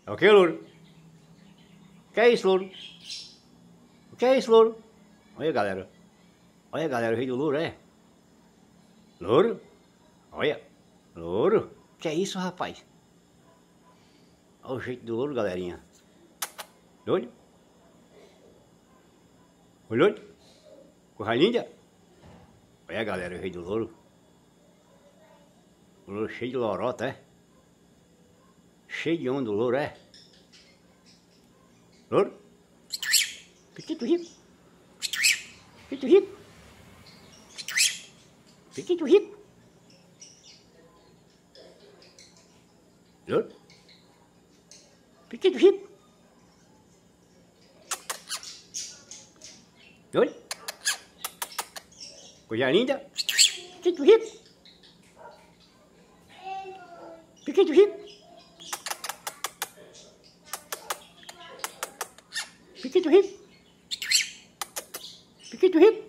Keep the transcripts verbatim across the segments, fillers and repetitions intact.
É o que, louro? O que é isso, louro? O que é isso, louro? Olha, galera. Olha, galera, o rei do louro, é? Louro? Olha. Louro? O que é isso, rapaz? Olha o jeito do louro, galerinha. Doido? Olhou? Corra linda? Olha, galera, o rei do louro. O louro cheio de lorota, é? Cheio de onda, o louro, é? Louro? Piquito rico. Piquito rico. Piquito rico. Louro? Piquito rico. Louro? Coisa linda. Piquito rico. Piquito rico. Piquito rico. Piquito rico.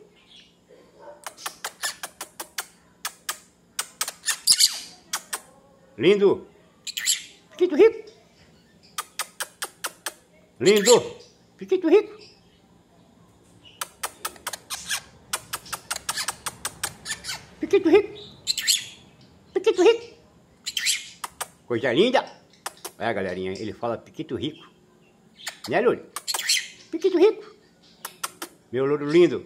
Lindo. Piquito rico. Lindo. Piquito rico. Piquito rico. Piquito rico. Coisa linda. Olha, galerinha, ele fala piquito rico. Né, louro? Piquito rico. Meu louro lindo.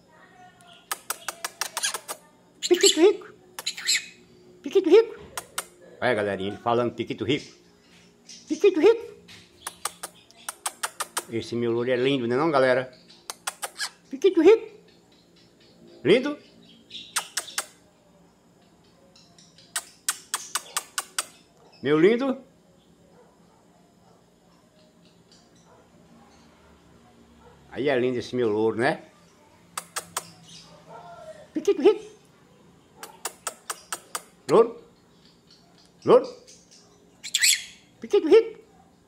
Piquito rico. Piquito rico. Olha, galerinha, ele falando piquito rico. Piquito rico. Esse meu louro é lindo, né não, galera? Piquito rico. Lindo. Meu lindo. Aí é lindo esse meu louro, né? Piquito rico. Louro. Louro. Piquito rico.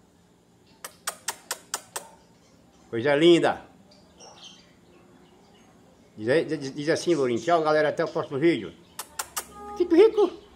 Coisa linda. Diz, aí, diz, diz assim, lourinho. Tchau, galera. Até o próximo vídeo. Piquito rico.